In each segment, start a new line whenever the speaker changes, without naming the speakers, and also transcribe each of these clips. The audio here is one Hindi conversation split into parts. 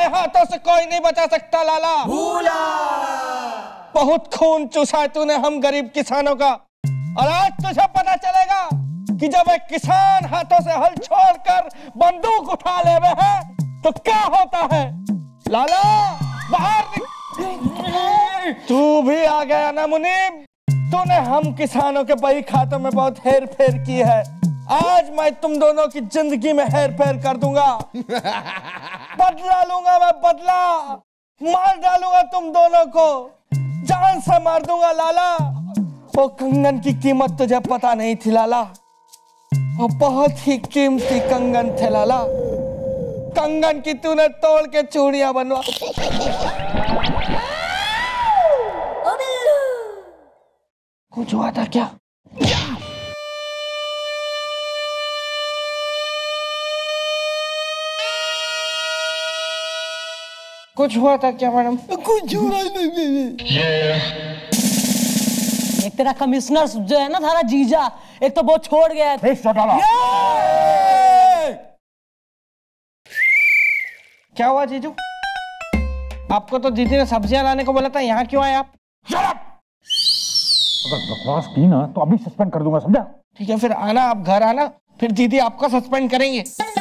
तुम्हारे हाथों से कोई नहीं बचा सकता लाला। भूला। बहुत खून चूसा है तूने हम गरीब किसानों का, और आज तुझे पता चलेगा कि जब एक किसान हाथों से हल छोड़कर बंदूक उठा ले है तो क्या होता है। लाला बाहर तू भी आ गया ना मुनीम। तूने हम किसानों के बही खातों में बहुत हेर फेर की है। आज मैं तुम दोनों की जिंदगी में हेर फेर कर दूंगा। बदला लूंगा मैं, बदला। मार डालूंगा तुम दोनों को, जान से मार दूंगा लाला। वो कंगन की कीमत तुझे पता नहीं थी लाला, वो बहुत ही कीमती कंगन थे लाला। कंगन की तूने तोड़ के चूड़ियां बनवा। कुछ हुआ था क्या? कुछ हुआ था क्या मैडम? कुछ हुआ नहीं।
एक तेरा कमिश्नर जो है ना थारा जीजा, एक तो वो छोड़ गया है।
क्या हुआ जीजू? आपको तो दीदी ने सब्जियां लाने को बोला था, यहाँ क्यों आए आप?
अगर बकवास की ना तो अभी सस्पेंड कर दूंगा, समझा?
ठीक है, फिर आना, आप घर आना, फिर दीदी आपका सस्पेंड करेंगे।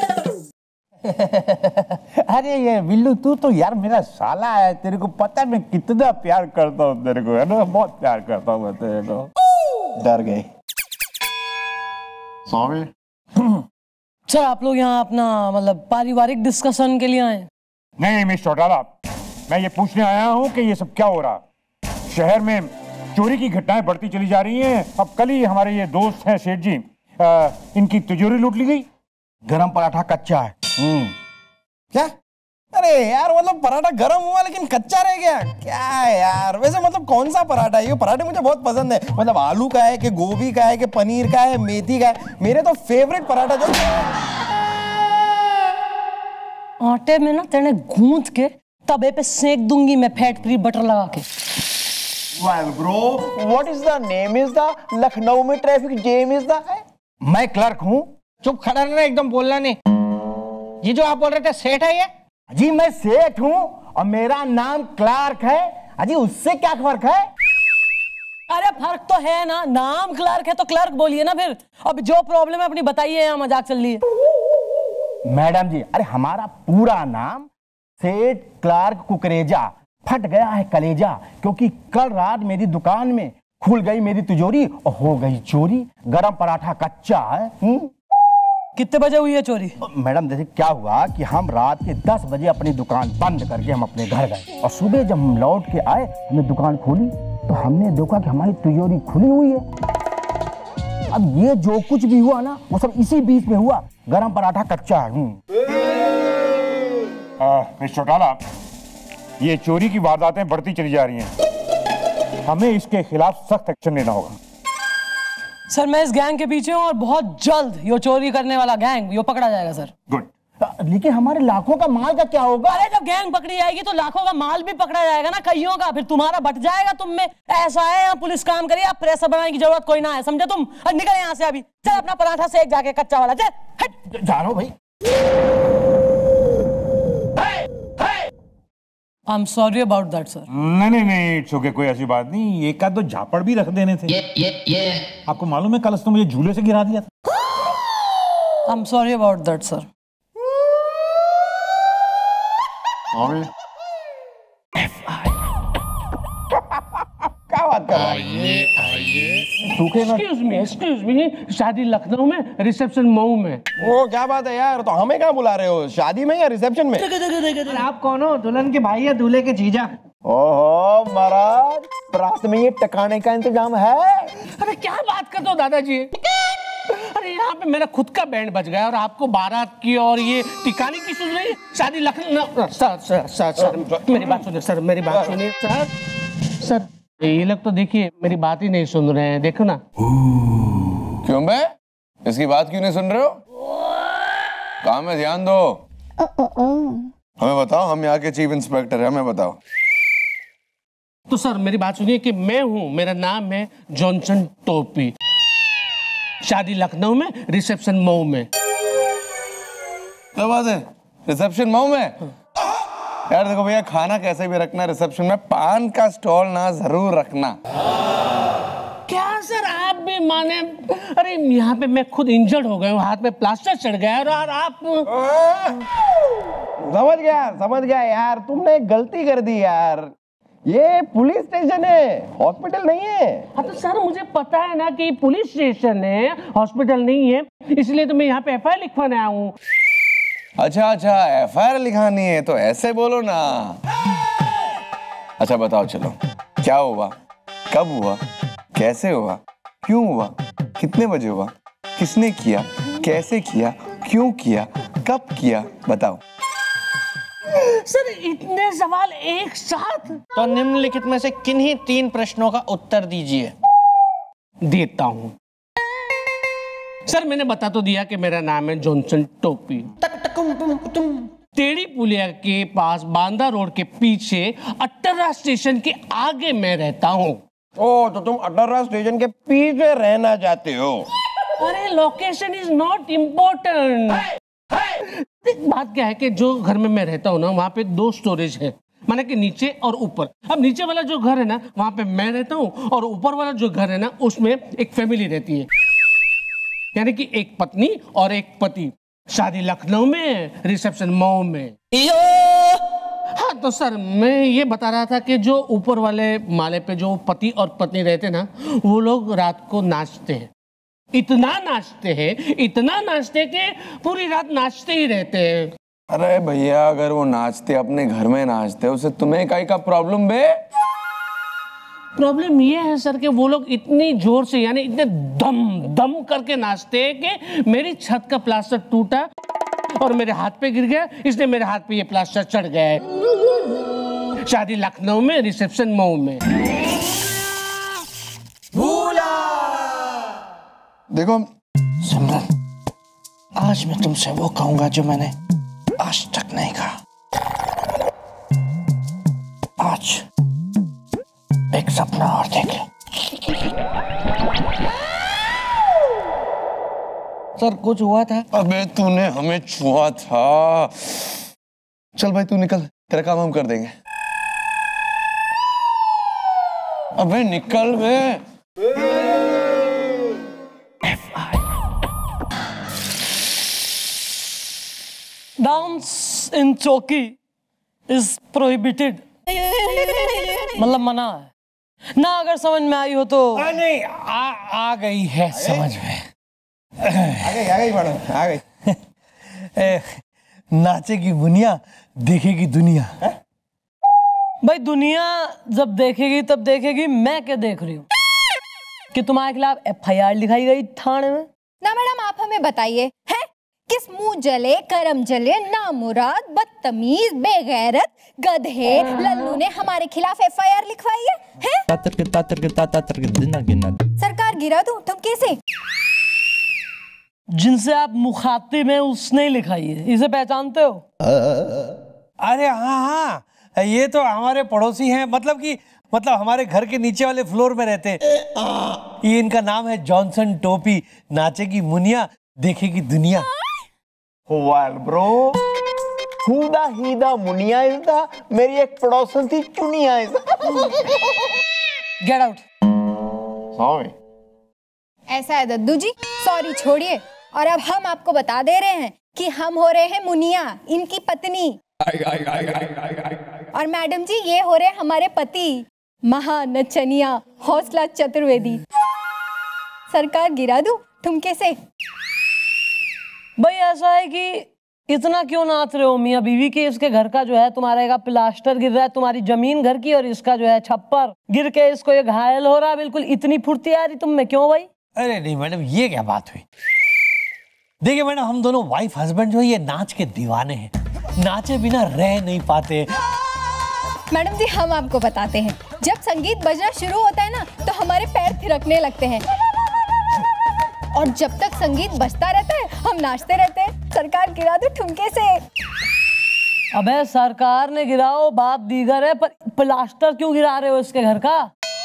अरे ये बिल्लू तू तो यार मेरा साला है, तेरे को पता है मैं कितना प्यार करता हूँ तेरे को, है ना? बहुत प्यार करता हूँ मैं तेरे को। डर गए।
सॉरी
सर, आप लोग यहाँ अपना मतलब पारिवारिक डिस्कशन के लिए आए?
नहीं मिस चौटाला, मैं ये पूछने आया हूँ कि ये सब क्या हो रहा। शहर में चोरी की घटनाएं बढ़ती चली जा रही हैं। अब कल ही हमारे ये दोस्त हैं सेठ जी, इनकी तिजोरी लूट ली गई।
गरम पराठा कच्चा है। क्या? अरे यार मतलब पराठा गरम हुआ लेकिन कच्चा रह गया क्या यार? वैसे मतलब कौन सा पराठा है ये? पराठे मुझे बहुत पसंद है। मतलब आलू का है कि गोभी का है कि पनीर का है, मेथी का है। मेरे तो फेवरेट पराठा जो
आटे में ना तेने गूंथ के तवे पे सेक दूंगी मैं, फैट फ्री बटर लगा के।
Well bro, what is the name is the Lucknow में ट्रैफिक जेम इज द है?
मैं क्लर्क हूँ।
चुप खड़ा रहना, एकदम बोलना नहीं। ये जो आप बोल रहे थे सेठ है ये?
जी मैं सेठ हूँ और मेरा नाम क्लार्क है। अजी उससे क्या फर्क है?
अरे फर्क तो है ना, नाम क्लर्क है तो क्लर्क बोलिए ना फिर। अब जो प्रॉब्लम है अपनी बताइए, यहाँ मजाक चल रही है।
मैडम जी, अरे हमारा पूरा नाम सेठ क्लार्क कुकरेजा। फट गया है कलेजा क्योंकि कल रात मेरी दुकान में खुल गई मेरी तिजोरी और हो गई चोरी। गरम पराठा कच्चा है।
कितने बजे हुई है चोरी?
मैडम जैसे क्या हुआ कि हम रात के 10 बजे अपनी दुकान बंद करके हम अपने घर गए और सुबह जब हम लौट के आए, हमने दुकान खोली तो हमने देखा कि हमारी तिजोरी खुली हुई है। अब ये जो कुछ भी हुआ ना वो सब इसी बीच में हुआ। गरम पराठा कच्चा है। मिस्टर चौटाला, ये चोरी की वारदातें बढ़ती चली जा रही हैं। हमें इसके खिलाफ सख्त एक्शन लेना होगा।
सर मैं इस गैंग के पीछे हूँ और बहुत जल्द ये चोरी करने वाला गैंग ये पकड़ा जाएगा सर।
गुड। लेकिन हमारे लाखों का माल का क्या होगा?
अरे जब गैंग पकड़ी जाएगी तो लाखों का माल भी पकड़ा जाएगा ना, कईयों का। फिर तुम्हारा बट जाएगा तुम में। ऐसा है यहाँ पुलिस काम करिए, आप प्रेशर बनाने की जरूरत कोई ना है, समझे तुम? निकल यहाँ से अभी, चल अपना पराठा सेक जाके कच्चा वाला, चल हट।
जा रहा हूँ भाई।
I'm sorry about that, sir.
नहीं इट्स ओके, कोई ऐसी बात नहीं। एक आध दो झापड़ भी रख देने थे। आपको मालूम है कल तो मुझे झूले से गिरा दिया था।
I'm sorry about that, sir.
क्या बात कर रहा है?
Excuse me, शादी लखनऊ में, रिसेप्शन मऊ में।
वो क्या बात है यार? तो हमें कहाँ बुला रहे हो, शादी में या रिसेप्शन में?
आप कौन हो? दुल्हन के भाई या दूल्हे के जीजा?
ओहो महाराज, रात में ये टकाने का इंतजाम है।
अरे क्या बात करते हो दादाजी? अरे यहाँ पे मेरा खुद का बैंड बज गया और आपको बारात की और ये टिकाने की सुन रही है। शादी लखनऊ। सर मेरी बात सुनिए, सर मेरी बात सुनिए। सर ये लोग तो देखिए मेरी बात ही नहीं सुन रहे हैं, देखो ना।
क्यों बे? इसकी बात क्यों नहीं सुन रहे हो? काम में ध्यान दो। हमें बताओ, हम यहाँ के चीफ इंस्पेक्टर हैं, हमें बताओ।
तो सर मेरी बात सुनिए कि मैं हूँ, मेरा नाम है जॉनसन टोपी। शादी लखनऊ में, रिसेप्शन मऊ में।
क्या बात है? रिसेप्शन मऊ में? यार देखो भैया, खाना कैसे भी रखना, रिसेप्शन में पान का स्टॉल ना जरूर रखना।
क्या सर आप भी माने? अरे यहाँ पे मैं खुद इंजर्ड हो गया हूँ, हाथ में प्लास्टर चढ़ गया और आप
समझ गया यार, तुमने एक गलती कर दी यार। ये पुलिस स्टेशन है, हॉस्पिटल नहीं है।
हाँ तो सर मुझे पता है ना कि पुलिस स्टेशन है, हॉस्पिटल नहीं है, इसलिए तो मैं यहाँ पे एफआईआर लिखवाने आया हूँ।
अच्छा एफआईआर लिखानी है तो ऐसे बोलो ना। अच्छा बताओ, चलो क्या हुआ, कब हुआ, कैसे हुआ, क्यों हुआ, कितने बजे हुआ, किसने किया, कैसे किया, क्यों किया, कब किया, बताओ।
सर इतने सवाल एक साथ?
तो निम्नलिखित में से किन्हीं 3 प्रश्नों का उत्तर दीजिए।
देता हूँ सर। मैंने बता तो दिया कि मेरा नाम है जॉनसन टोपी। टेढ़ी पुलिया के पास बांदा रोड के पीछे अट्टरा स्टेशन के आगे मैं रहता हूँ।
ओ तो तुम अटर्रा स्टेशन के पीछे रहना चाहते हो?
अरे लोकेशन इज नॉट इम्पोर्टेंट। बात क्या है कि जो घर में मैं रहता हूँ ना, वहाँ पे 2 स्टोरेज है, माने कि नीचे और ऊपर। अब नीचे वाला जो घर है ना, वहाँ पे मैं रहता हूँ, और ऊपर वाला जो घर है ना, उसमें एक फैमिली रहती है, यानी कि एक पत्नी और एक पति। शादी लखनऊ में, रिसेप्शन मऊ में। हाँ तो सर मैं ये बता रहा था कि जो ऊपर वाले माले पे जो पति और पत्नी रहते ना, वो लोग रात को नाचते हैं। इतना नाचते कि पूरी रात नाचते ही रहते हैं।
अरे भैया, अगर वो नाचते अपने घर में नाचते, उसे तुम्हें काहे का प्रॉब्लम बे?
प्रॉब्लम ये है सर कि वो लोग इतनी जोर से, यानी इतने दम करके नाचते हैं कि मेरी छत का प्लास्टर टूटा और मेरे हाथ पे गिर गया, इसलिए मेरे हाथ पे ये प्लास्टर चढ़ गया है। शादी लखनऊ में, रिसेप्शन मऊ में।
देखो
सिमरन, आज मैं तुमसे वो कहूंगा जो मैंने आज तक नहीं कहा। आज एक सपना और देख। सर कुछ हुआ था?
अबे तूने हमें छुआ था। चल भाई तू निकल, तेरा काम हम कर देंगे। अबे निकल बे।
डांस इन चौकी इज प्रोहिबिटेड, मतलब मना है ना। अगर समझ में आई हो तो।
नहीं, आ गई है समझ में।
आ गई मैडम, आ गई।
नाचेगी मुनिया, देखेगी दुनिया।
भाई दुनिया जब देखेगी तब देखेगी, मैं क्या देख रही हूँ कि तुम्हारे खिलाफ एफआईआर लिखाई गई थाने में।
ना मैडम आप हमें बताइए, है किस मुंह जले करम जले नामुराद बदतमीज बेगैरत गधे लल्लू ने हमारे खिलाफ एफआईआर लिखवाई है? सरकार गिरा दूं तुम कैसे?
जिनसे आप मुखातिब हैं उसने ही लिखाई है, इसे पहचानते हो?
अरे हाँ, ये तो हमारे पड़ोसी हैं, मतलब हमारे घर के नीचे वाले फ्लोर में रहते हैं। ये इनका नाम है जॉनसन टोपी। नाचेगी मुनिया, देखेगी दुनिया।
Well, bro, हुदा हीदा मुनिया इज दा, मेरी एक पड़ोसन थी Chuniya is.
Get out.
Sorry.
ऐसा है दद्दू जी, सॉरी छोड़िए, और अब हम आपको बता दे रहे हैं कि हम हो रहे हैं मुनिया, इनकी पत्नी। और मैडम जी ये हो रहे हैं हमारे पति, महानचनिया हौसला चतुर्वेदी। सरकार गिरा दूं ठुमके से?
भाई ऐसा है कि इतना क्यों नाच रहे हो मियाँ बीवी के? इसके घर का जो है तुम्हारे का प्लास्टर गिर रहा है, तुम्हारी जमीन घर की, और इसका जो है छप्पर गिर के इसको ये घायल हो रहा है। बिल्कुल इतनी फुर्ती आ रही तुम में, क्यों भाई?
अरे नहीं मैडम, ये क्या बात हुई? देखिए मैडम, हम दोनों वाइफ हस्बैंड जो है ये नाच के दीवाने हैं, नाचे बिना रह नहीं पाते।
मैडम जी हम आपको बताते हैं, जब संगीत बजना शुरू होता है ना तो हमारे पैर थिरकने लगते हैं, और जब तक संगीत बजता रहता है हम नाचते रहते हैं। सरकार गिरा दो ठुमके से।
अबे सरकार ने गिराओ बात दीगर है, पर प्लास्टर क्यों गिरा रहे हो इसके घर का?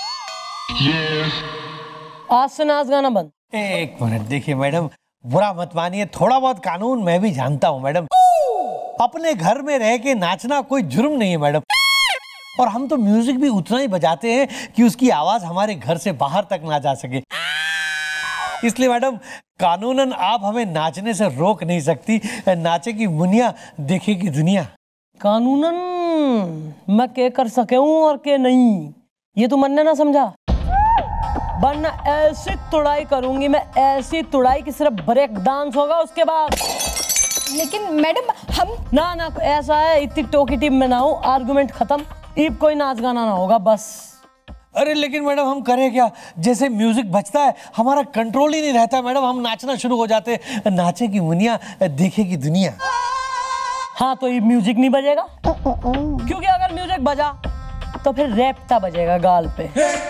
आज से नाच गाना बंद।
एक मिनट, देखिए मैडम, बुरा मत मानिए, थोड़ा बहुत कानून मैं भी जानता हूँ मैडम।
अपने घर में रह के नाचना कोई जुर्म नहीं है मैडम। और हम तो म्यूजिक भी उतना ही बजाते हैं कि उसकी आवाज हमारे घर से बाहर तक ना जा सके। इसलिए मैडम कानूनन आप हमें नाचने से रोक नहीं सकती। नाचे की मुनिया देखेगी दुनिया।
कानूनन मैं के कर सके हूँ और के नहीं, ये तो मन ने ना समझा। वरना ऐसी तुड़ाई करूंगी मैं, ऐसी तुड़ाई कि सिर्फ ब्रेक डांस होगा उसके बाद।
लेकिन मैडम हम
ना ना ऐसा है, इतनी टोकी टीम में ना हो, आर्गुमेंट खत्म, ईब कोई नाच गाना ना होगा बस।
अरे लेकिन मैडम हम करें क्या, जैसे म्यूजिक बजता है हमारा कंट्रोल ही नहीं रहता मैडम, हम नाचना शुरू हो जाते। नाचे की मुनिया देखेगी दुनिया।
हाँ तो ये म्यूजिक नहीं बजेगा, क्योंकि अगर म्यूजिक बजा तो फिर रैप्टा बजेगा गाल पे।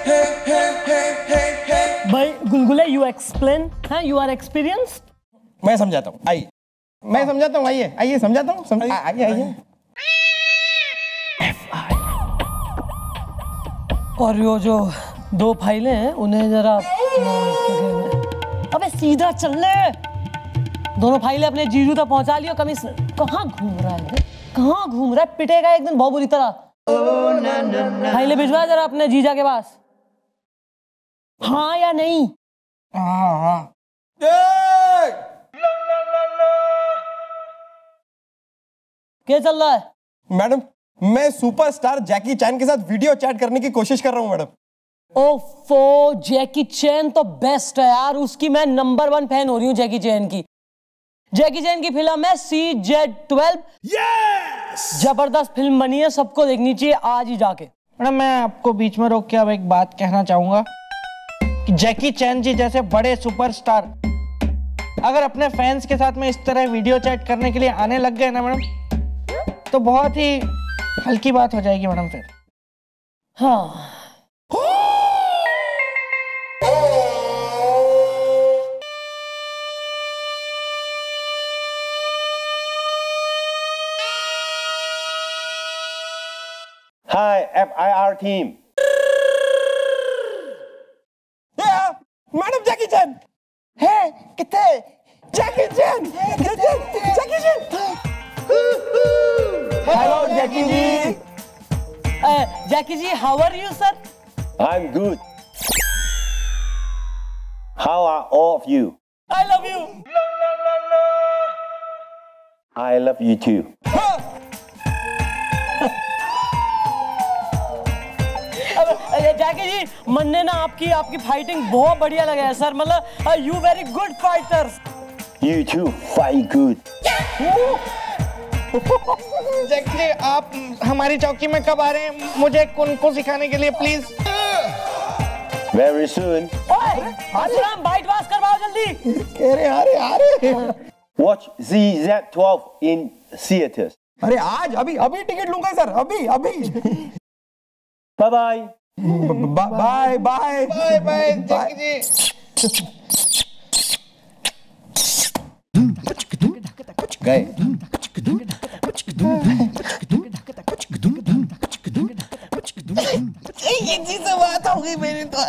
भाई गुलगुले यू एक्सप्लेन, हाँ यू आर एक्सपीरियंस्ड।
मैं समझाता हूँ, आइए मैं समझाता हूँ, आइए आइए समझाता हूँ, आइए आइए।
और यो जो दो फाइलें हैं उन्हें जरा अबे सीधा चल ले। दोनों फाइलें अपने जीजू तक पहुंचा लियो। कमिश्नर कहाँ घूम रहा है, कहाँ घूम रहा है, पिटेगा एक दिन बहुत बुरी तरह। फाइलें भिजवा जरा अपने जीजा के पास, हाँ या नहीं?
हाँ हाँ।
क्या चल रहा है?
मैडम मैं सुपरस्टार जैकी चैन के साथ वीडियो चैट करने की कोशिश कर रहा हूँ मैडम।
ओफो, जैकी चैन तो बेस्ट है यार, उसकी मैं नंबर 1 फैन हो रही हूँ जैकी चैन की। जैकी चैन की फिल्म है CZ12। यस! जबरदस्त फिल्म बनी है, सबको देखनी चाहिए आज ही जाके।
मैडम मैं आपको बीच में रोक के अब एक बात कहना चाहूंगा कि जैकी चैन जी जैसे बड़े सुपरस्टार अगर अपने फैंस के साथ में इस तरह वीडियो चैट करने के लिए आने लग गए ना मैडम, तो बहुत ही हल्की बात हो जाएगी मैडम फिर।
हाँ
Hi, FIR team.
Madam Jackie Chan है कितने? Jackie Chan, Jackie Chan. Hello Jackie ji.
Jackie ji, how are you sir?
I'm good. How are all of you?
I love you.
I love you too.
Jackie ji, मन्ने ना आपकी फाइटिंग बहुत बढ़िया लगा है सर, मतलब you very good fighters.
You too, fight good.
Jackie ji आप हमारी चौकी में कब आ रहे हैं मुझे कुंफू सिखाने के लिए प्लीज?
Very soon.
असलम बाइट वास करवाओ जल्दी।
अरे
Watch CZ12 in theaters.
अरे आज अभी अभी टिकट लूंगा सर, अभी अभी।
Bye bye.
Bye bye bye bye Jackie ji.
गए।
ये चीज़ से बात हो गई मेरी तो।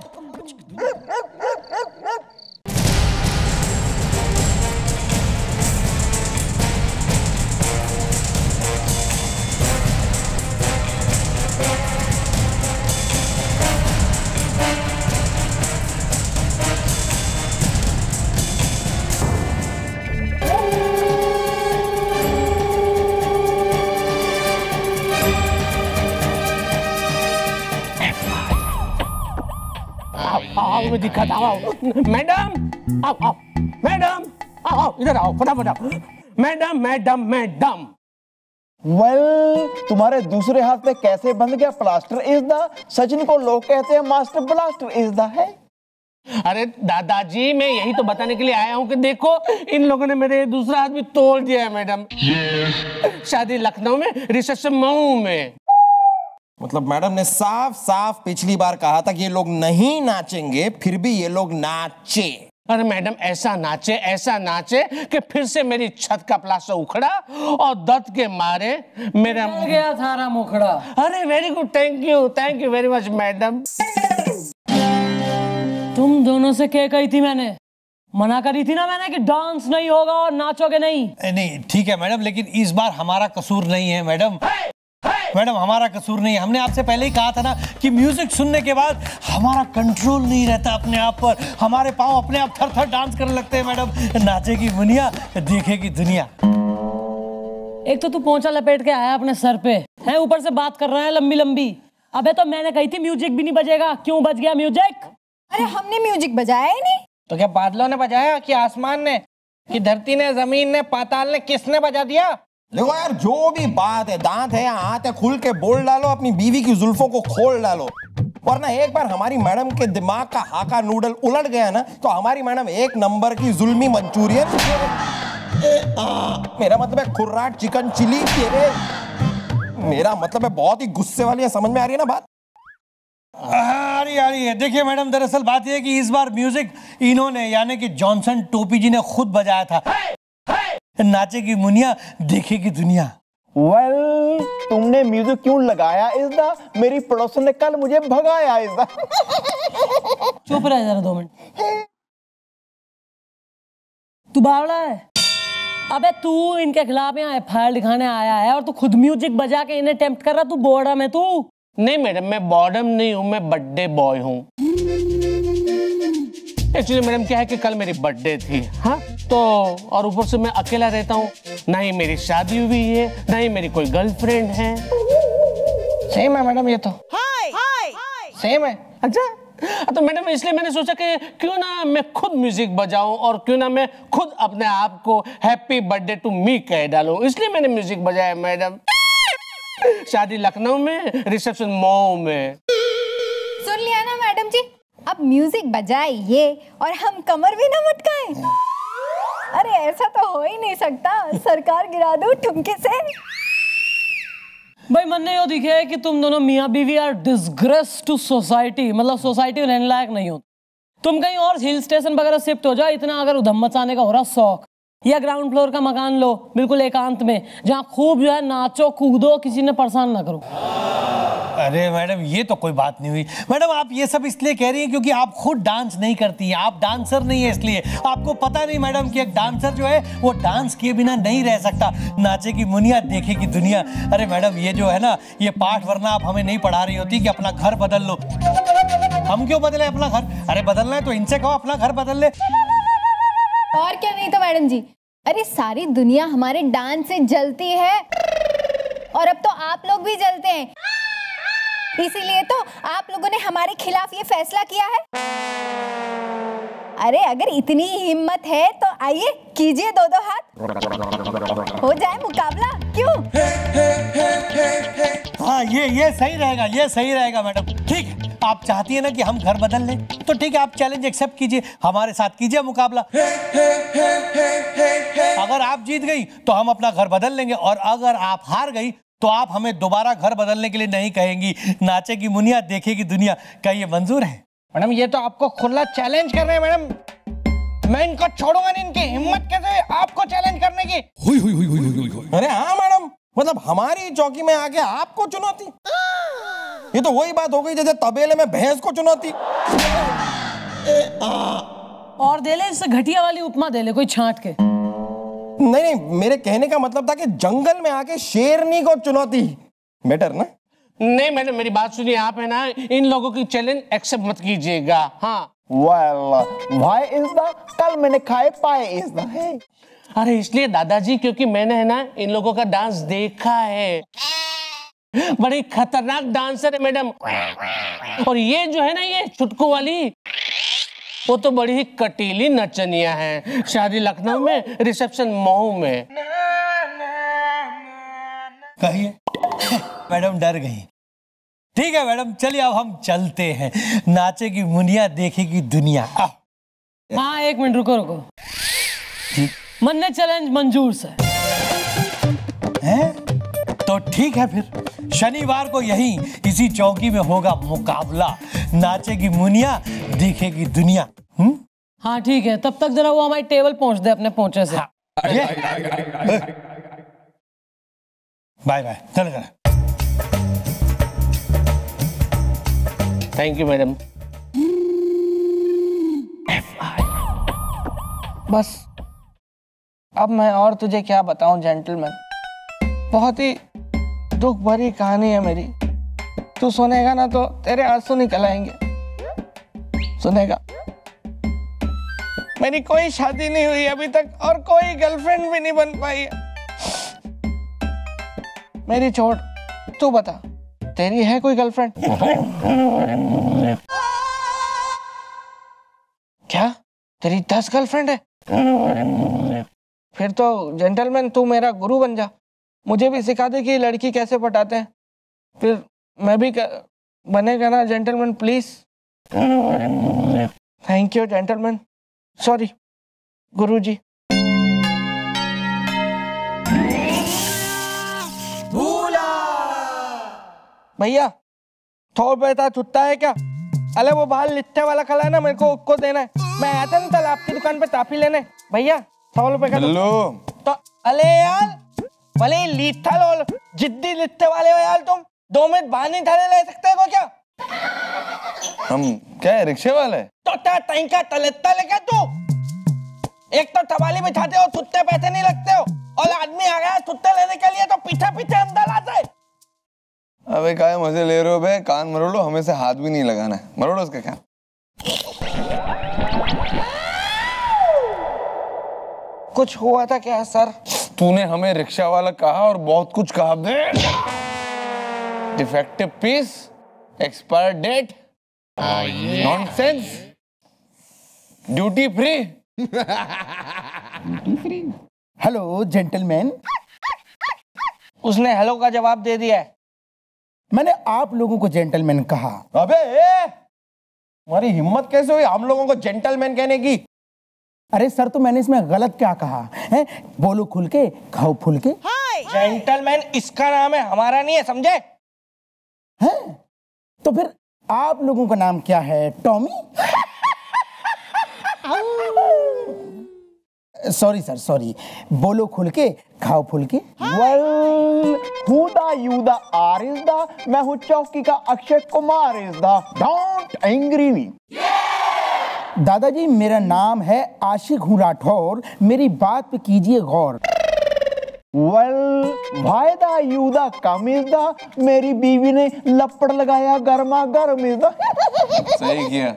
आओ मैं दिखाता हूँ। मैडम आओ आओ, मैडम आओ आओ, इधर आओ फटाफट आओ। Madam madam madam.
Well, तुम्हारे दूसरे हाथ पे कैसे बंध गया प्लास्टर इज द, सचिन को लोग कहते हैं मास्टर ब्लास्टर इज द है।
अरे दादाजी मैं यही तो बताने के लिए आया हूँ कि देखो इन लोगों ने मेरे दूसरा हाथ भी तोड़ दिया है मैडम। शादी लखनऊ में, रिसेप्शन मऊ में।
मतलब मैडम ने साफ साफ पिछली बार कहा था कि ये लोग नहीं नाचेंगे, फिर भी ये लोग नाचे।
अरे मैडम ऐसा नाचे कि फिर से मेरी छत का प्लास्टर उखड़ा और दर्द के मारे मेरा
गया थारा मुखड़ा।
अरे very good, thank you very much madam.
तुम दोनों से क्या कही थी मैंने? मना करी थी ना मैंने कि डांस नहीं होगा और नाचोगे नहीं।
नहीं ठीक है मैडम, लेकिन इस बार हमारा कसूर नहीं है मैडम। मैडम हमारा कसूर नहीं है, हमने आपसे पहले ही कहा था ना कि म्यूजिक सुनने के बाद हमारा कंट्रोल नहीं रहता अपने आप पर, हमारे पाँव अपने आप थर थर डांस करने लगते हैं मैडम। नाचेगी मुनिया देखेगी दुनिया।
एक तो तू पोंछा लपेट के आया अपने सर पे है, ऊपर से बात कर रहा है लंबी लंबी। अबे तो मैंने कही थी म्यूजिक भी नहीं बजेगा, क्यों बज गया म्यूजिक?
अरे हमने म्यूजिक बजाया ही नहीं।
तो क्या बादलों ने बजाया कि आसमान ने कि धरती ने, जमीन ने, पाताल ने, किसने बजा दिया?
देखो यार, जो भी बात है, दांत है या हाथ है, खुल के बोल डालो, अपनी बीवी की जुल्फों को खोल डालो। वरना एक बार हमारी मैडम के दिमाग का हाका नूडल उलट गया ना, तो हमारी मैडम एक नंबर की जुल्मी मंचूरियन, मेरा मतलब है खुर्राट चिकन चिली, मेरा मतलब है बहुत ही गुस्से वाली है। समझ में आ रही है ना बात?
आ रही है। देखिए मैडम, दरअसल बात यह है कि इस बार म्यूजिक इन्होंने यानी कि जॉनसन टोपी जी ने खुद बजाया था। नाचेगी मुनिया देखेगी दुनिया।
वेल, तुमने म्यूजिक क्यों लगाया इज़दा? मेरी पड़ोसन ने कल मुझे भगाया इज़दा।
चुप रह जरा 2 मिनट। तू बावड़ा है? अबे तू इनके खिलाफ यहाँ एफआईआर लिखाने आया है और तू खुद म्यूजिक बजा के इन्हें टेम्प्ट कर रहा। तू बोर्डम है तू?
नहीं मैडम, मैं बॉर्डम नहीं हूँ, मैं बर्थडे बॉय हूँ। एक्चुअली मैडम क्या है कि कल मेरी बर्थडे थी, हाँ, तो और ऊपर से मैं अकेला रहता हूँ, ना ही मेरी शादी हुई है, ना ही मेरी कोई गर्लफ्रेंड है।
सेम है मैडम, ये तो सेम है।
अच्छा, तो मैडम इसलिए मैंने सोचा कि क्यों ना मैं खुद म्यूजिक बजाऊं और क्यों ना मैं खुद अपने आप को हैप्पी बर्थडे टू मी कह डालूं, इसलिए मैंने म्यूजिक बजाया मैडम। शादी लखनऊ में, रिसेप्शन मऊ में।
सुन लिया ना मैडम जी, अब म्यूजिक बजाइए और हम कमर भी ना मटकाएं। अरे ऐसा तो हो ही नहीं सकता, सरकार गिरा दूं ठुमके से।
भाई मन ने यो दिखे है कि तुम दोनों मियाँ बीवी आर डिसग्रेस टू सोसाइटी, मतलब सोसाइटी में रहने लायक नहीं हो। तुम कहीं और हिल स्टेशन वगैरह शिफ्ट हो जाओ, इतना अगर उधम मचाने का हो रहा शौक, या ग्राउंड फ्लोर का मकान लो बिल्कुल एकांत में, जहाँ खूब जो है नाचो कूदो, किसी ने परेशान ना करो।
अरे मैडम ये तो कोई बात नहीं हुई। मैडम आप ये सब इसलिए कह रही हैं क्योंकि आप खुद डांस नहीं करती हैं, आप डांसर नहीं है, इसलिए आपको पता नहीं मैडम कि एक डांसर जो है वो डांस किए बिना नहीं रह सकता। नाचेगी मुनिया देखेगी दुनिया। अरे मैडम ये जो है ना, ये पाठ वरना आप हमें नहीं पढ़ा रही होती कि अपना घर बदल लो। हम क्यों बदले अपना घर? अरे बदलना है तो इनसे कहो अपना घर बदल ले।
और क्या नहीं तो मैडम जी, अरे सारी दुनिया हमारे डांस से जलती है और अब तो आप लोग भी जलते हैं, इसीलिए तो आप लोगों ने हमारे खिलाफ ये फैसला किया है। अरे अगर इतनी हिम्मत है तो आइए कीजिए 2-2 हाथ, हो जाए मुकाबला, क्यों?
हाँ ये सही रहेगा, ये सही रहेगा मैडम। ठीक है, आप चाहती है ना कि हम घर बदल लें, तो ठीक है आप चैलेंज एक्सेप्ट कीजिए, हमारे साथ कीजिए मुकाबला। अगर आप जीत गई तो हम अपना घर बदल लेंगे, और अगर आप हार गई तो आप हमें दोबारा घर बदलने के लिए नहीं कहेंगी। नाचेगी मुनिया देखेगी दुनिया। क्या ये मंजूर है?
मैडम ये तो आपको खुला चैलेंज कर रहे हैं मैडम, मैं इनको छोड़ूंगा नहीं। इनकी हिम्मत कैसे आपको चैलेंज करने की?
अरे हाँ मैडम, मतलब हमारी चौकी में आके आपको चुनौती, ये तो वही बात हो गई जैसे तबेले में भैंस को चुनौती।
और दे ले, इससे घटिया वाली उपमा दे ले कोई छांट के।
नहीं, मेरे कहने का मतलब था कि जंगल में आके शेरनी को चुनौती बेटर ना।
नहीं मैडम मेरी बात सुनिए, आप है ना इन लोगों की चैलेंज एक्सेप्ट मत कीजिएगा। हाँ
वेल, व्हाई इज़दा? कल मैंने खाए पाए इज़दा है।
अरे इसलिए दादाजी क्योंकि मैंने है ना इन लोगों का डांस देखा है, बड़ी खतरनाक डांसर है मैडम। और ये जो है ना ये छुटकू वाली, वो तो बड़ी ही कटीली नचनिया है। शादी लखनऊ में, रिसेप्शन मऊ में।
कहिए मैडम डर गई। ठीक है मैडम, चलिए अब हम चलते हैं। नाचेगी मुनिया देखेगी दुनिया।
हाँ 1 मिनट रुको। मन ने चैलेंज मंजूर से
है तो ठीक है, फिर शनिवार को यहीं इसी चौकी में होगा मुकाबला। नाचेगी मुनिया देखेगी दुनिया।
हाँ ठीक है, तब तक जरा वो हमारी टेबल पहुंच दे अपने पहुंचे से।
बाय बाय, चल।
Thank you madam.
बस अब मैं और तुझे क्या बताऊं जेंटलमैन, बहुत ही दुख भरी कहानी है मेरी। तू सुनेगा ना तो तेरे आंसू निकल आएंगे। सुनेगा? मेरी कोई शादी नहीं हुई अभी तक और कोई गर्लफ्रेंड भी नहीं बन पाई है। मेरी छोड़, तू बता, तेरी है कोई गर्लफ्रेंड? क्या तेरी 10 गर्लफ्रेंड है? फिर तो जेंटलमैन तू मेरा गुरु बन जा, मुझे भी सिखा दे कि लड़की कैसे पटाते हैं, फिर मैं भी बनेगा ना gentleman, please. Thank you gentleman, sorry गुरुजी। भैया 100 रुपए था छुट्टा है क्या? अरे वो बाहर लिट्टे वाला खला है ना, मेरे को उसको देना है। मैं आया था ना कल आपकी दुकान पे ताफी लेने। भैया 100 रुपए का तो अले यार, भले लिट्टा लो, जिद्दी लिट्टे वाले हो यार तुम। 2 मिनट बाहर नहीं ठहरे ले सकते हो क्या?
हम क्या है, रिक्शे वाले?
तो का तलेता लेके तू एक तो टवाली बिठाते हो, छुट्टे पैसे नहीं लगते हो, और आदमी आ गया छुट्टे लेने के लिए तो पीछे पीछे हम दलाते हैं।
अबे काय मजे ले रहे हो बे, कान मरोड़ो, हमें से हाथ भी नहीं लगाना है, मरोड़ो उसका क्या।
कुछ हुआ था क्या सर?
तूने हमें रिक्शा वाला कहा और बहुत कुछ कहा बे। Defective piece, expire date, nonsense, duty free.
Hello gentleman.
उसने हेलो का जवाब दे दिया है।
मैंने आप लोगों को जेंटलमैन कहा।
अबे तुम्हारी हिम्मत कैसे हुई हम लोगों को जेंटलमैन कहने की?
अरे सर, तो मैंने इसमें गलत क्या कहा है? बोलो खुल के, खाओ फुल के।
जेंटलमैन इसका नाम है, हमारा नहीं है, समझे?
हैं? तो फिर आप लोगों का नाम क्या है? टॉमी? Sorry sir, sorry. बोलो खुल के, खाओ फुल के।
वेल हुदा यूदा आर इज द, मैं हूँ चौकी का Akshay Kumar is the, don't angry me.
दादाजी मेरा नाम है आशिक हूँ राठौर, मेरी बात पे कीजिए गौर।
वेल वायदा यूदा कम इज द, मेरी बीवी ने लपड़ लगाया गर्मा गर्म इज द।
सही किया।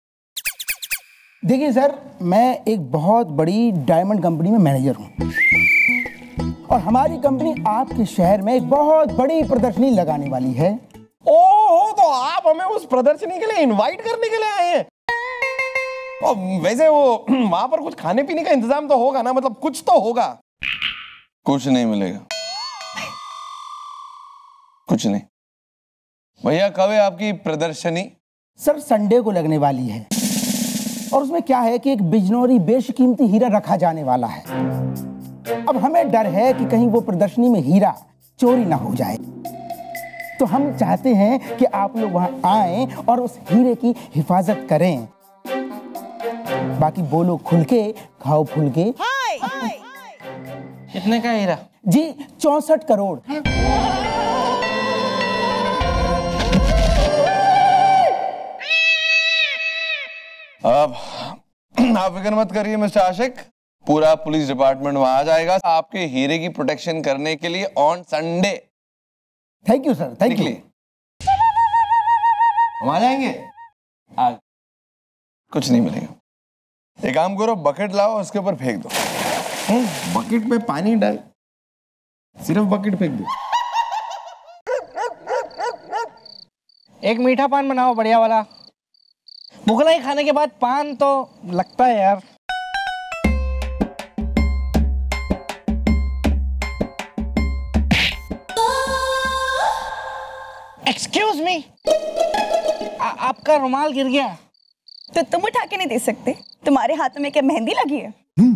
देखिए सर, मैं एक बहुत बड़ी डायमंड कंपनी में मैनेजर हूँ और हमारी कंपनी आपके शहर में एक बहुत बड़ी प्रदर्शनी लगाने वाली है।
ओह, तो आप हमें उस प्रदर्शनी के लिए इनवाइट करने के लिए आए हैं? और वैसे वो वहां पर कुछ खाने पीने का इंतजाम तो होगा ना, मतलब कुछ तो होगा।
कुछ नहीं मिलेगा, कुछ नहीं। भैया कब है आपकी प्रदर्शनी?
सर संडे को लगने वाली है और उसमें क्या है कि एक बिजनौरी बेशकीमती हीरा रखा जाने वाला है। अब हमें डर है कि कहीं वो प्रदर्शनी में हीरा चोरी ना हो जाए, तो हम चाहते हैं कि आप लोग वहां आएं और उस हीरे की हिफाजत करें। बाकी बोलो खुल के, खाओ फुल के।
कितने का हीरा?
जी 64 करोड़।
अब आप फिक्र मत करिए मिस्टर आशिक, पूरा पुलिस डिपार्टमेंट वहां आ जाएगा आपके हीरे की प्रोटेक्शन करने के लिए on Sunday.
Thank you sir, thank you.
हम आ जाएंगे। कुछ नहीं मिलेगा। एक काम करो, बकेट लाओ, उसके ऊपर फेंक दो।
बकेट में पानी डाल, सिर्फ बकेट फेंक दो।
एक मीठा पान बनाओ बढ़िया वाला। मुगलाई खाने के बाद पान तो लगता है यार। एक्सक्यूज मी, आपका रुमाल गिर गया।
तो तुम उठा के नहीं दे सकते? तुम्हारे हाथों में क्या मेहंदी लगी है?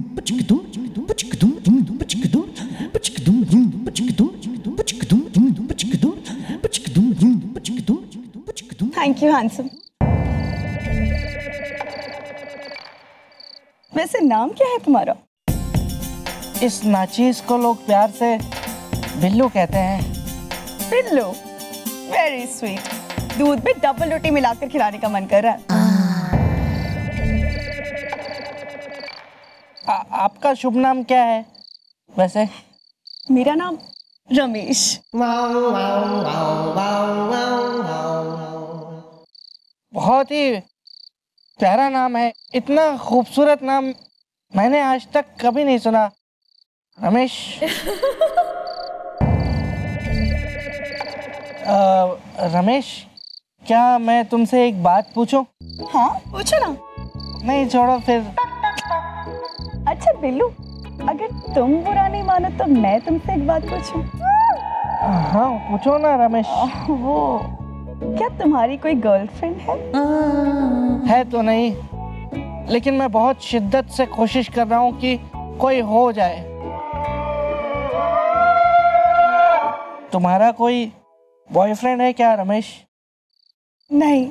Thank you handsome. वैसे नाम क्या है तुम्हारा?
इस नाचीज को लोग प्यार से बिल्लू कहते हैं।
बिल्लू? Very sweet. दूध में डबल रोटी मिलाकर खिलाने का मन कर रहा है।
आपका शुभ नाम क्या है वैसे?
मेरा नाम रमेश।
बहुत ही प्यारा नाम है, इतना खूबसूरत नाम मैंने आज तक कभी नहीं सुना। रमेश रमेश, क्या मैं तुमसे एक बात पूछूं?
हाँ पूछो ना।
नहीं छोड़ो फिर।
अच्छा बिल्लू, अगर तुम बुरा नहीं मानो तो मैं तुमसे एक बात पूछूं?
हाँ पूछो ना रमेश।
वो क्या तुम्हारी कोई गर्लफ्रेंड है?
है तो नहीं, लेकिन मैं बहुत शिद्दत से कोशिश कर रहा हूँ कि कोई हो जाए। तुम्हारा कोई बॉयफ्रेंड है क्या रमेश?
नहीं।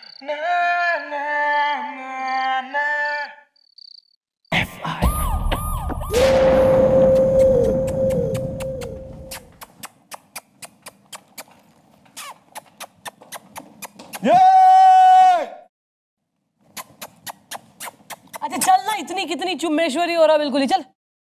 अच्छा चल ना, इतनी कितनी चुम्मेश्वरी हो रहा बिल्कुल ही, चल।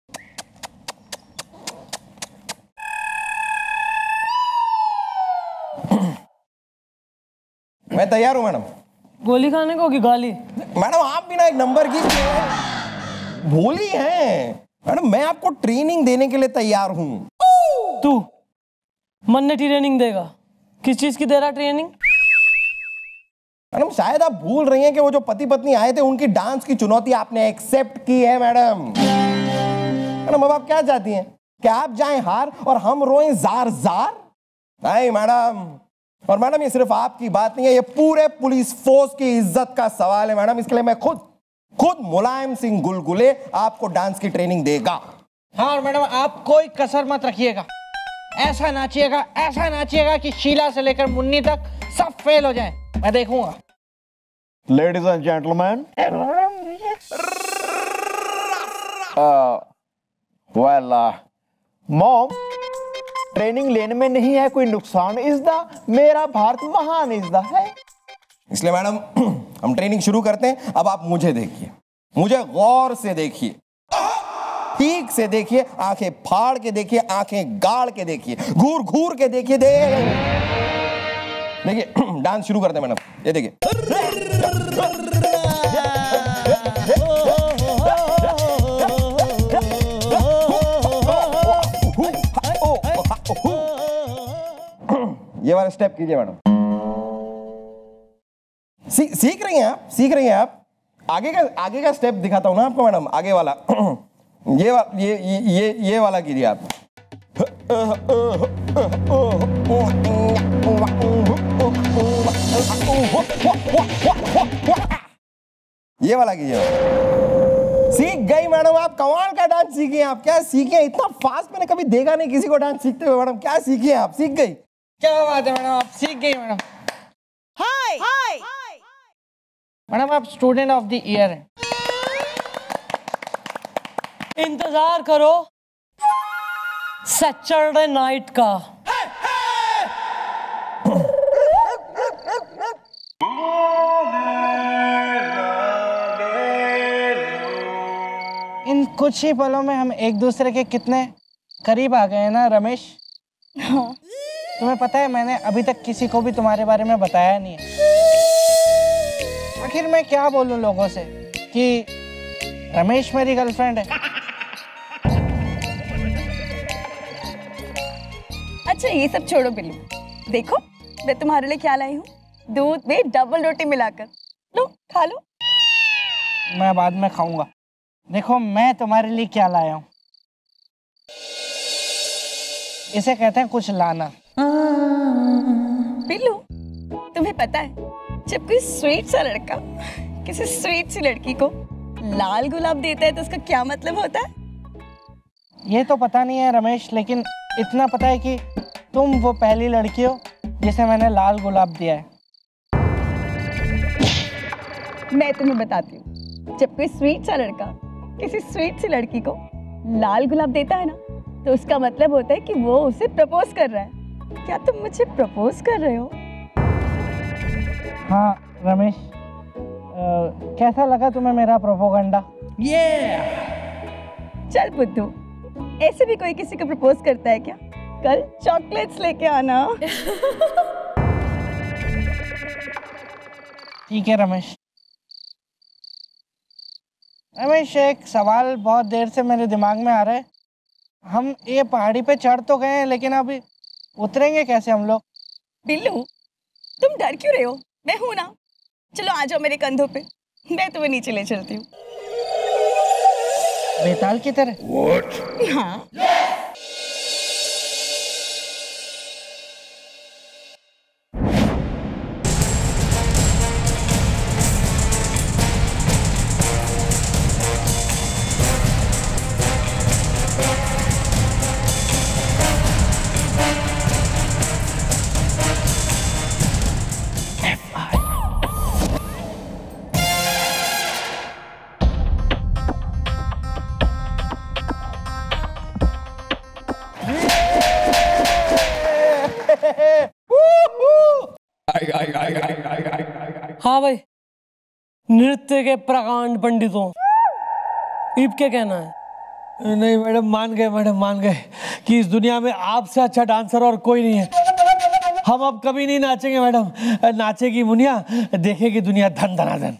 मैं तैयार हूँ मैडम।
गोली खाने को कि गाली?
मैडम आप भी ना एक नंबर की भोली हैं। मैडम मैं आपको ट्रेनिंग देने के लिए तैयार हूँ।
तू मन ने ट्रेनिंग देगा? किस चीज की दे रहा ट्रेनिंग?
मैडम शायद आप भूल रही हैं कि वो जो पति पत्नी आए थे उनकी डांस की चुनौती आपने एक्सेप्ट की है मैडम। मैडम अब आप क्या चाहती हैं कि आप जाएं हार और हम रोएं जार जार? नहीं मैडम। और मैडम ये सिर्फ आपकी बात नहीं है, ये पूरे पुलिस फोर्स की इज्जत का सवाल है मैडम। इसके लिए मैं खुद मुलायम सिंह गुलगुले आपको डांस की ट्रेनिंग देगा।
हाँ और मैडम आप कोई कसर मत रखिएगा। ऐसा नाचिएगा कि शीला से लेकर मुन्नी तक सब फेल हो जाए। मैं देखूंगा।
Ladies and gentleman, mom, training लेने में नहीं है कोई नुकसान। मेरा भारत महान है।
इसलिए मैडम हम ट्रेनिंग शुरू करते हैं। अब आप मुझे देखिए, मुझे गौर से देखिए, ठीक से देखिए, आंखें फाड़ के देखिए, आंखें गाड़ के देखिए, घूर घूर के देखिए। देखिए डांस शुरू करते हैं मैडम। ये देखिए। ये वाला स्टेप कीजिए मैडम। सीख रही हैं आप। आगे का स्टेप दिखाता हूं ना आपको मैडम। आगे वाला ये वाला कीजिए आप। ये वाला कीजिए। सीख गई मैडम आप। कमाल का डांस सीखी हैं आप। क्या सीखी हैं? इतना फास्ट मैंने कभी देखा नहीं किसी को डांस सीखते हुए मैडम। क्या सीखी हैं आप? सीख गई?
क्या बात है मैडम, आप सीख गई मैडम।
हाय
मैडम आप स्टूडेंट ऑफ द ईयर हैं।
इंतजार करो सैटरडे नाइट का।
इन कुछ ही पलों में हम एक दूसरे के कितने करीब आ गए हैं ना रमेश।
हाँ।
तुम्हें पता है मैंने अभी तक किसी को भी तुम्हारे बारे में बताया नहीं है। आखिर मैं क्या बोलूं लोगों से कि रमेश मेरी गर्लफ्रेंड है।
अच्छा ये सब छोड़ो बिल्लू। देखो मैं तुम्हारे लिए क्या लाई हूँ। दूध में डबल रोटी मिलाकर। लो खा लो।
मैं बाद में खाऊंगा। देखो मैं तुम्हारे लिए क्या लाया हूँ। इसे कहते हैं कुछ लाना।
बिल्लू तुम्हें पता है जब कोई स्वीट सा लड़का किसी स्वीट सी लड़की को लाल गुलाब देता है तो उसका क्या मतलब होता है?
ये तो पता नहीं है रमेश, लेकिन इतना पता है कि तुम वो पहली लड़की हो जिसे मैंने लाल गुलाब दिया है।
मैं तुम्हें बताती हूँ। जब कोई स्वीट सा लड़का किसी स्वीट सी लड़की को लाल गुलाब देता है ना तो उसका मतलब होता है कि वो उसे प्रपोज कर रहा है। क्या तुम मुझे प्रपोज कर रहे हो?
हाँ रमेश, कैसा लगा तुम्हें मेरा प्रोपोगंडा?
चल बुद्धू, ऐसे भी कोई किसी को प्रपोज करता है क्या? कल चॉकलेट्स लेके आना।
ठीक है रमेश। रमेश, एक सवाल बहुत देर से मेरे दिमाग में आ रहा है। हम ये पहाड़ी पे चढ़ तो गए हैं, लेकिन अभी उतरेंगे कैसे हम लोग?
बिल्लू, तुम डर क्यों रहे हो? मैं हूं ना। चलो आ जाओ मेरे कंधों पे, मैं तुम्हें नीचे ले चलती हूँ।
बेताल की तरह?
हाँ।
हाँ भाई, नृत्य के प्रकांड पंडितों, इब क्या कहना है?
नहीं मैडम, मान गए मैडम, मान गए कि इस दुनिया में आपसे अच्छा डांसर और कोई नहीं है। हम अब कभी नहीं नाचेंगे मैडम। नाचेगी मुनिया, देखेगी दुनिया धन धना धन।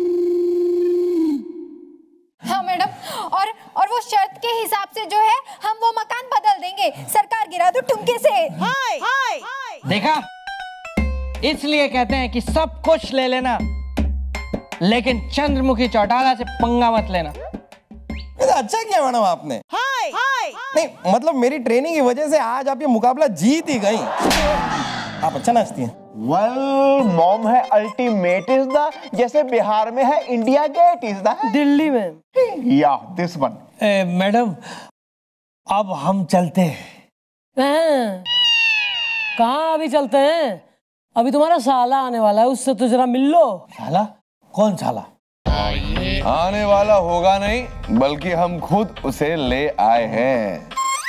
हाँ मैडम, और वो शर्त के हिसाब से जो है हम वो मकान बदल देंगे। सरकार गिरा दो ठुमके से। हाय हाय।
देखा, इसलिए कहते हैं कि सब कुछ ले लेना, लेकिन चंद्रमुखी चौटाला से पंगा मत लेना।
अच्छा किया मैडम आपने। हाय हाय। नहीं मतलब मेरी ट्रेनिंग की वजह से आज आप ये मुकाबला जीत ही गई। आप अच्छा नाचती हैं।
वेल, मॉम है अल्टीमेट इज द, जैसे बिहार में है India gate is the,
Delhi में
या दिस वन।
मैडम, अब हम चलते हैं।
कहाँ अभी चलते हैं? अभी तुम्हारा साला आने वाला है, उससे तो जरा मिल लो।
साला? कौन साला?
आने वाला होगा नहीं, बल्कि हम खुद उसे ले आए हैं।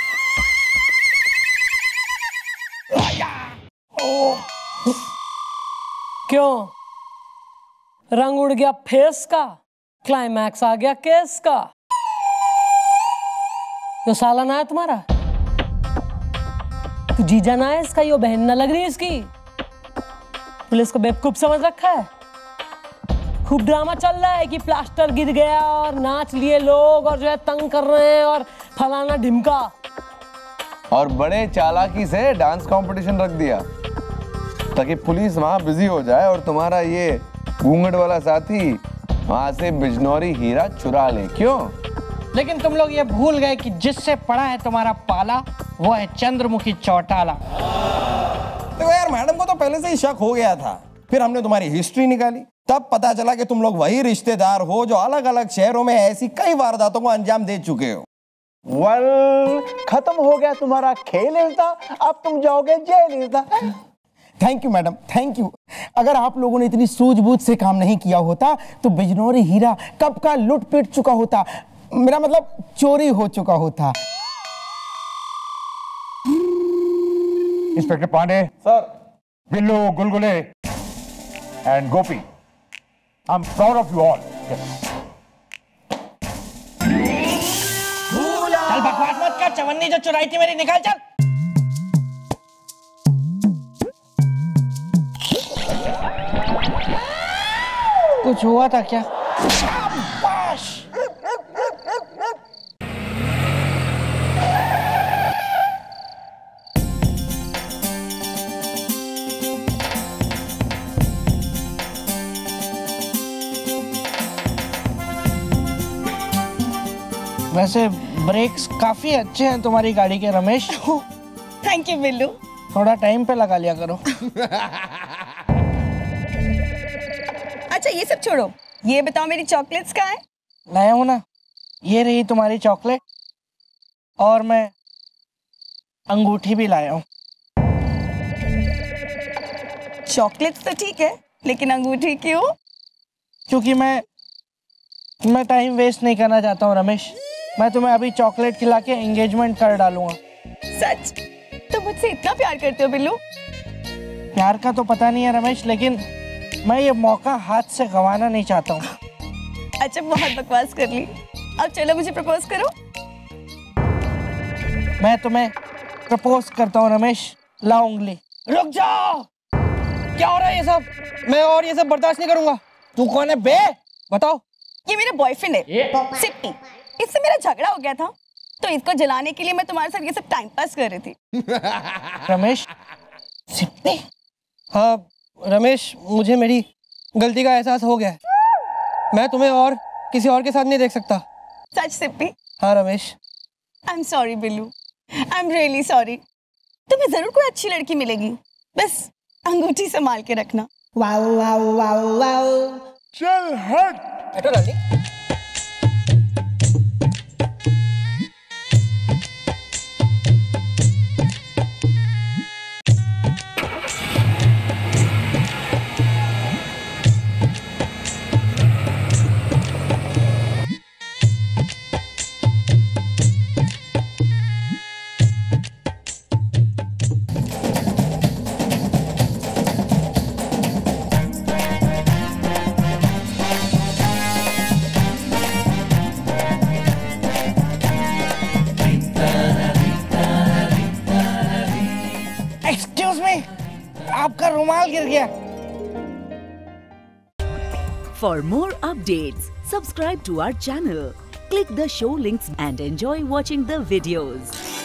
क्यों? रंग उड़ गया फेस का, क्लाइमैक्स आ गया केस का। तो साला ना है तुम्हारा? तो जीजा ना है इसका? यो बहन ना लग रही है इसकी? पुलिस को बेवकूफ समझ रखा है? खूब ड्रामा चल रहा है कि प्लास्टर गिर गया और नाच लिए लोग और जो है तंग कर रहे हैं और फलाना ढिमका।
और बड़े चालाकी से डांस कंपटीशन रख दिया ताकि पुलिस वहां बिजी हो जाए और तुम्हारा ये घूंघट वाला साथी वहां से बिजनौरी हीरा चुरा ले। क्यों?
लेकिन तुम लोग ये भूल गए कि जिससे पड़ा है तुम्हारा पाला, वो है चंद्रमुखी चौटाला।
देखो यार, मैडम को तो पहले से ही शक हो गया था। फिर हमने तुम्हारी हिस्ट्री निकाली, तब पता चला कि तुम लोग वही रिश्तेदार हो जो अलग अलग शहरों में ऐसी कई वारदातों को अंजाम दे चुके हो।
वेल, खत्म हो गया तुम्हारा खेल इज़दा, अब तुम जाओगे जेल is the. Thank you madam, thank you. अगर आप लोगों ने इतनी सूझबूझ से काम नहीं किया होता तो बिजनौरी हीरा कब का लुट पिट चुका होता, मेरा मतलब चोरी हो चुका होता।
Inspector Pandey
sir,
Billu, Gulgule and Gopi, I am proud of you all.
चल बकवास मत कर, चवन्नी जो चुराई थी मेरी निकाल चल। कुछ हुआ था क्या? वैसे ब्रेक्स काफी अच्छे हैं तुम्हारी गाड़ी के रमेश।
Thank you Billu.
थोड़ा टाइम पे लगा लिया करो।
अच्छा ये सब छोड़ो, ये बताओ मेरी चॉकलेट्स कहाँ है?
लाया हूं ना, ये रही तुम्हारी चॉकलेट, और मैं अंगूठी भी लाया हूँ।
चॉकलेट्स तो ठीक है, लेकिन अंगूठी क्यों?
क्योंकि मैं टाइम वेस्ट नहीं करना चाहता हूँ रमेश। मैं तुम्हें अभी चॉकलेट खिला के एंगेजमेंट कर डालूंगा।
सच? तुम मुझसे इतना प्यार करते हो बिल्लू?
प्यार का तो पता नहीं है रमेश, लेकिन मैं ये मौका हाथ से गंवाना नहीं चाहता हूँ।
अच्छा बहुत बकवास कर ली, अब चलो मुझे प्रपोज करो।
मैं तुम्हें प्रपोज करता हूँ रमेश, ला उंगली। रुक जाओ, क्या हो रहा है ये सब? मैं और ये सब बर्दाश्त नहीं करूंगा। तू कौन है बे? बताओ।
ये मेरा बॉयफ्रेंड है सिप्पी। इससे मेरा झगड़ा हो गया था तो इसको जलाने के लिए मैं तुम्हारे साथ ये सब टाइम पास कर रही थी।
रमेश, सिप्पी? हाँ रमेश, मुझे मेरी गलती का एहसास हो गया है। मैं तुम्हें और किसी और के साथ नहीं देख सकता।
सच सिप्पी?
हाँ Ramesh.
I am sorry Billu, I am really sorry. तुम्हें जरूर कोई अच्छी लड़की मिलेगी, बस अंगूठी संभाल के रखना। Wow wow wow wow.
चल हट।
बैठो डार्लिंग। एक्सक्यूज मी, आपका रुमाल गिर गया।
For more updates, subscribe to our channel, click the show links and enjoy watching the videos.